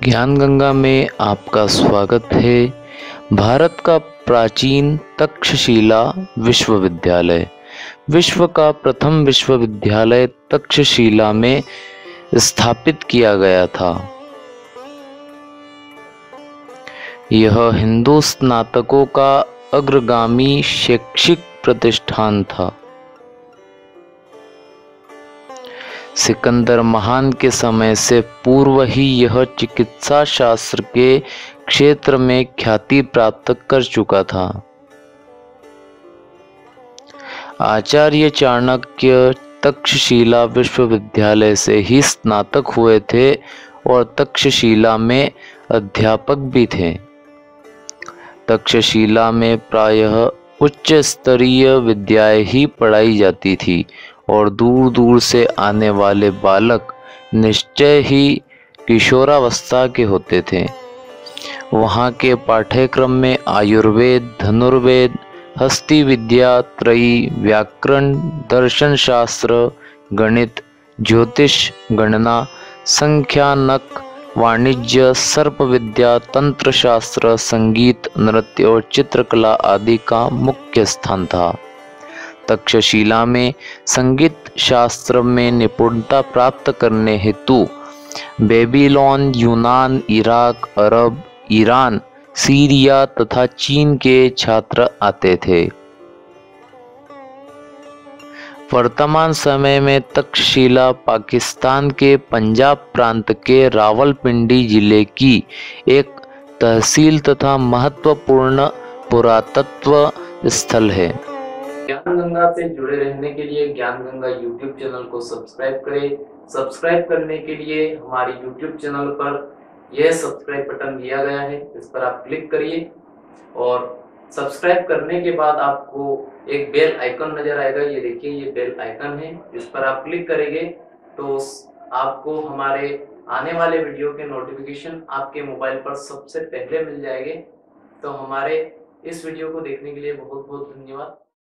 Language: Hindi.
ज्ञान गंगा में आपका स्वागत है। भारत का प्राचीन तक्षशिला विश्वविद्यालय विश्व का प्रथम विश्वविद्यालय तक्षशिला में स्थापित किया गया था। यह हिंदू स्नातकों का अग्रगामी शैक्षिक प्रतिष्ठान था। सिकंदर महान के समय से पूर्व ही यह चिकित्सा शास्त्र के क्षेत्र में ख्याति प्राप्त कर चुका था। आचार्य चाणक्य तक्षशिला विश्वविद्यालय से ही स्नातक हुए थे और तक्षशिला में अध्यापक भी थे। तक्षशिला में प्रायः उच्च स्तरीय विद्याएं ही पढ़ाई जाती थी और दूर दूर से आने वाले बालक निश्चय ही किशोरावस्था के होते थे। वहाँ के पाठ्यक्रम में आयुर्वेद, धनुर्वेद, हस्ती विद्या, त्रयी, व्याकरण, दर्शन शास्त्र, गणित, ज्योतिष, गणना, संख्यानक, वाणिज्य, सर्प विद्या, तंत्र शास्त्र, संगीत, नृत्य और चित्रकला आदि का मुख्य स्थान था। तक्षशिला में संगीत शास्त्र में निपुणता प्राप्त करने हेतु बेबीलोन, यूनान, इराक, अरब, ईरान, सीरिया तथा चीन के छात्र आते थे। वर्तमान समय में तक्षशिला पाकिस्तान के पंजाब प्रांत के रावलपिंडी जिले की एक तहसील तथा महत्वपूर्ण पुरातत्व स्थल है। ज्ञान गंगा से जुड़े रहने के लिए ज्ञान गंगा यूट्यूब चैनल को सब्सक्राइब करें। सब्सक्राइब करने के लिए हमारे यूट्यूब चैनल पर यह सब्सक्राइब बटन दिया गया है, इस पर आप क्लिक करिए और सब्सक्राइब करने के बाद आपको एक बेल आइकन नजर आएगा। ये देखिए, ये बेल आइकन है, इस पर आप क्लिक करेंगे तो आपको हमारे आने वाले वीडियो के नोटिफिकेशन आपके मोबाइल पर सबसे पहले मिल जाएंगे। तो हमारे इस वीडियो को देखने के लिए बहुत बहुत धन्यवाद।